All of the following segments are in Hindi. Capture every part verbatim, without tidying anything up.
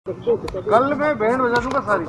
कल मैं बैंड बजा दूंगा सारी।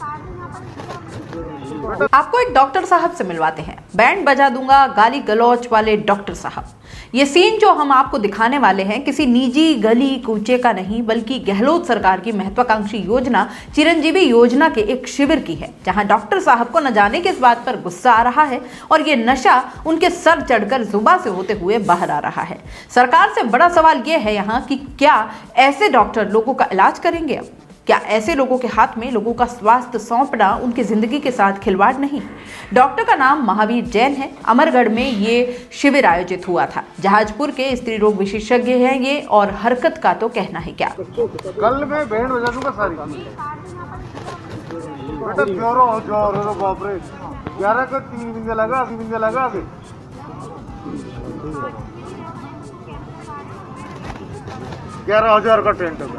आपको एक डॉक्टर साहब से मिलवाते हैं। बैंड बजा दूंगा, गाली गलौच वाले डॉक्टर साहब। ये सीन जो हम आपको दिखाने वाले हैं किसी निजी गली कूचे का नहीं, बल्कि गहलोत सरकार की महत्वाकांक्षी योजना चिरंजीवी योजना के एक शिविर की है, जहां डॉक्टर साहब को न जाने किस बात पर गुस्सा आ रहा है और ये नशा उनके सर चढ़कर जुबान से होते हुए बाहर आ रहा है। सरकार से बड़ा सवाल यह है यहाँ कि क्या ऐसे डॉक्टर लोगों का इलाज करेंगे? अब क्या ऐसे लोगों के हाथ में लोगों का स्वास्थ्य सौंपना उनकी जिंदगी के साथ खिलवाड़ नहीं? डॉक्टर का नाम महावीर जैन है। अमरगढ़ में ये शिविर आयोजित हुआ था। जहाजपुर के स्त्री रोग विशेषज्ञ हैं ये, और हरकत का तो कहना है क्या। कल मैं बैंड बजा दूंगा सारी। बेटा जोरो जोरो बाप रे, ग्यारह का तीन बिंदे लगा, अभी बिंदे लगा अभी ग्यारह हजार का टेंट है।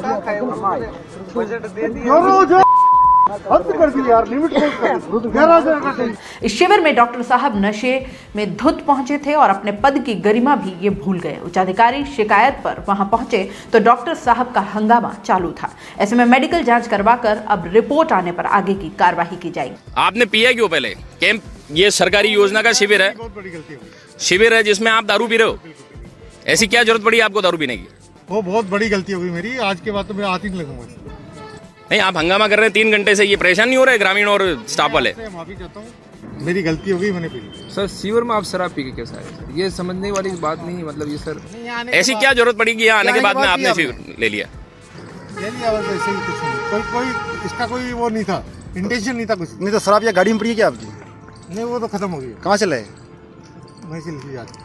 इस शिविर में डॉक्टर साहब नशे में धुत पहुंचे थे और अपने पद की गरिमा भी ये भूल गए। उच्चाधिकारी शिकायत पर वहां पहुंचे तो डॉक्टर साहब का हंगामा चालू था। ऐसे में मेडिकल जांच करवाकर अब रिपोर्ट आने पर आगे की कार्यवाही की जाएगी। आपने पिया क्यों पहले? कैंप ये सरकारी योजना का शिविर है, शिविर है जिसमें आप दारू पी रहे हो। ऐसी क्या जरूरत पड़ी आपको दारू पीने की? वो बहुत बड़ी गलती हो गई मेरी। आज के बाद तो मैं आती नहीं लगूंगा। नहीं, आप हंगामा कर रहे हैं तीन घंटे से, ये परेशान नहीं हो रहे ग्रामीण और स्टाफ वाले? माफी चाहता हूँ, मेरी गलती हो गई, मैंने पी ली। सर शिविर में आप शराब पी के कैसा है? ये समझने वाली बात नहीं है। मतलब ये सर ऐसी क्या जरूरत पड़ी कि यहाँ आने के बाद में आपने शिविर ले लिया? ले लिया बस, ऐसे ही कुछ नहीं। कोई कोई इसका कोई वो नहीं था, इंटेंशन नहीं था कुछ। नहीं तो शराब या गाड़ी में पड़ी है क्या आपकी? नहीं, वो तो खत्म हो गई। कहाँ चले? वहीं से लिखी जाती।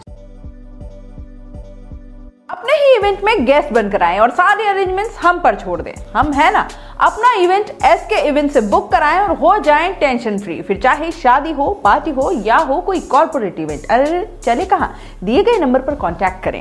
अपने ही इवेंट में गेस्ट बनकर आएं और सारे अरेंजमेंट्स हम पर छोड़ दें। हम है ना, अपना इवेंट एसके इवेंट से बुक कराएं और हो जाएं टेंशन फ्री। फिर चाहे शादी हो, पार्टी हो या हो कोई कॉर्पोरेट इवेंट, अरे चले कहां, दिए गए नंबर पर कांटेक्ट करें।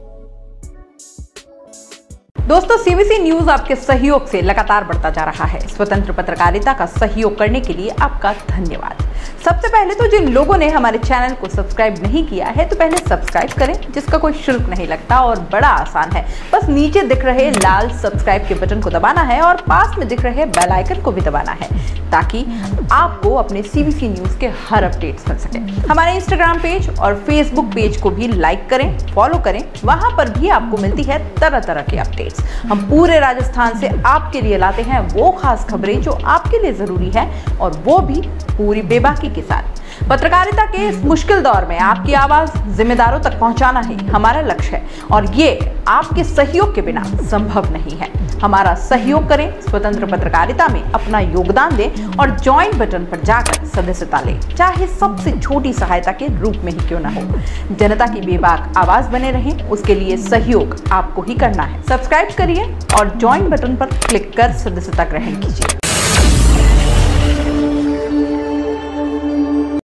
दोस्तों, सीबीसी न्यूज आपके सहयोग से लगातार बढ़ता जा रहा है। स्वतंत्र पत्रकारिता का सहयोग करने के लिए आपका धन्यवाद। सबसे पहले तो जिन लोगों ने हमारे चैनल को सब्सक्राइब नहीं किया है तो पहले सब्सक्राइब करें, जिसका कोई शुल्क नहीं लगता और बड़ा आसान है। बस नीचे दिख रहे लाल सब्सक्राइब के बटन को दबाना है और पास में दिख रहे बेल आइकन को भी दबाना है, ताकि आपको अपने सीबीसी न्यूज के हर अपडेट्स मिल सके। हमारे इंस्टाग्राम पेज और फेसबुक पेज को भी लाइक करें, फॉलो करें। वहां पर भी आपको मिलती है तरह तरह की अपडेट्स। हम पूरे राजस्थान से आपके लिए लाते हैं वो खास खबरें जो आपके लिए जरूरी है, और वो भी पूरी बेबाकी के साथ। पत्रकारिता के इस मुश्किल दौर में आपकी आवाज जिम्मेदारों तक पहुंचाना ही हमारा लक्ष्य है, और ये आपके सहयोग के बिना संभव नहीं है। हमारा सहयोग करें, स्वतंत्र पत्रकारिता में अपना योगदान दें और ज्वाइन बटन पर जाकर सदस्यता लें, चाहे सबसे छोटी सहायता के रूप में ही क्यों ना हो। जनता की बेबाक आवाज बने रहें, उसके लिए सहयोग आपको ही करना है। सब्सक्राइब करिए और ज्वाइन बटन पर क्लिक कर सदस्यता ग्रहण कीजिए।